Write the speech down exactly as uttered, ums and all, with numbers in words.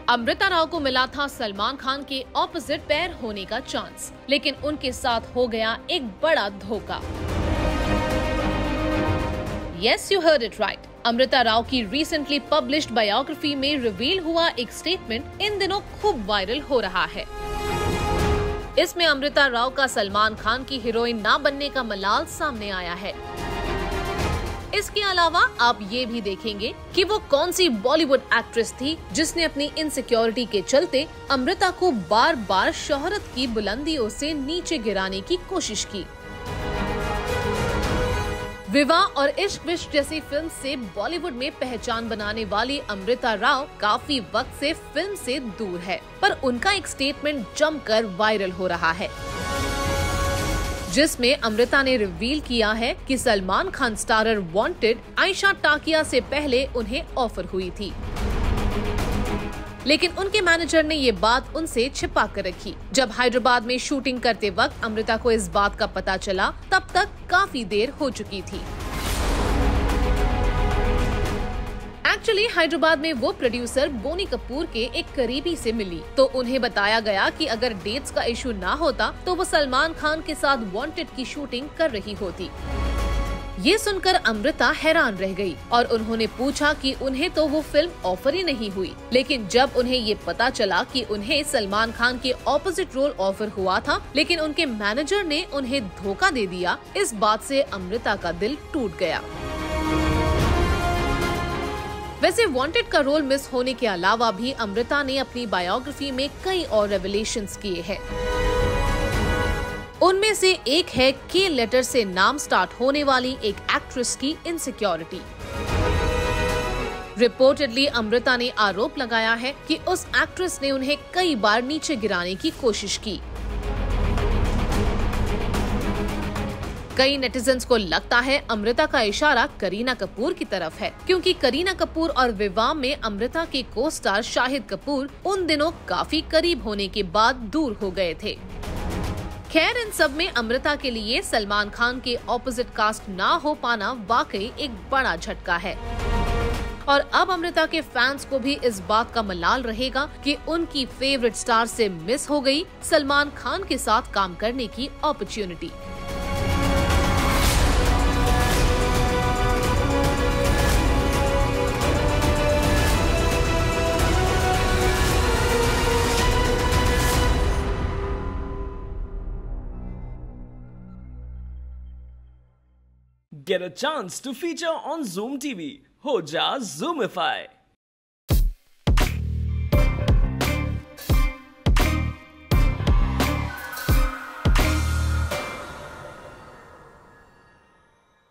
अमृता राव को मिला था सलमान खान के ऑपोजिट पैर होने का चांस, लेकिन उनके साथ हो गया एक बड़ा धोखा। Yes, you heard it right. Amrita Rao की रिसेंटली पब्लिश्ड बायोग्राफी में रिवील हुआ एक स्टेटमेंट इन दिनों खूब वायरल हो रहा है। इसमें अमृता राव का सलमान खान की हीरोइन ना बनने का मलाल सामने आया है। इसके अलावा आप ये भी देखेंगे कि वो कौन सी बॉलीवुड एक्ट्रेस थी जिसने अपनी इनसिक्योरिटी के चलते अमृता को बार बार शोहरत की बुलंदियों से नीचे गिराने की कोशिश की। विवाह और इश्क विश्क जैसी फिल्म से बॉलीवुड में पहचान बनाने वाली अमृता राव काफी वक्त से फिल्म से दूर है, पर उनका एक स्टेटमेंट जमकर वायरल हो रहा है, जिसमें अमृता ने रिवील किया है कि सलमान खान स्टारर वांटेड आयशा टाकिया से पहले उन्हें ऑफर हुई थी, लेकिन उनके मैनेजर ने ये बात उनसे छिपा कर रखी। जब हैदराबाद में शूटिंग करते वक्त अमृता को इस बात का पता चला, तब तक काफी देर हो चुकी थी। एक्चुअली हैदराबाद में वो प्रोड्यूसर बोनी कपूर के एक करीबी से मिली, तो उन्हें बताया गया कि अगर डेट्स का इशू ना होता तो वो सलमान खान के साथ वांटेड की शूटिंग कर रही होती। ये सुनकर अमृता हैरान रह गई और उन्होंने पूछा कि उन्हें तो वो फिल्म ऑफर ही नहीं हुई, लेकिन जब उन्हें ये पता चला कि उन्हें सलमान खान के ऑपोजिट रोल ऑफर हुआ था, लेकिन उनके मैनेजर ने उन्हें धोखा दे दिया, इस बात से अमृता का दिल टूट गया। वैसे वांटेड का रोल मिस होने के अलावा भी अमृता ने अपनी बायोग्राफी में कई और रेवलेशंस किए हैं। उनमें से एक है के लेटर से नाम स्टार्ट होने वाली एक एक्ट्रेस की इनसिक्योरिटी। रिपोर्टेडली अमृता ने आरोप लगाया है कि उस एक्ट्रेस ने उन्हें कई बार नीचे गिराने की कोशिश की। कई नेटिजन्स को लगता है अमृता का इशारा करीना कपूर की तरफ है, क्योंकि करीना कपूर और विवाह में अमृता के को स्टार शाहिद कपूर उन दिनों काफी करीब होने के बाद दूर हो गए थे। खैर, इन सब में अमृता के लिए सलमान खान के ऑपोजिट कास्ट ना हो पाना वाकई एक बड़ा झटका है, और अब अमृता के फैंस को भी इस बात का मलाल रहेगा कि उनकी फेवरेट स्टार से मिस हो गई सलमान खान के साथ काम करने की opportunity. Get a chance to feature on Zoom T V. हो जा Zoomify.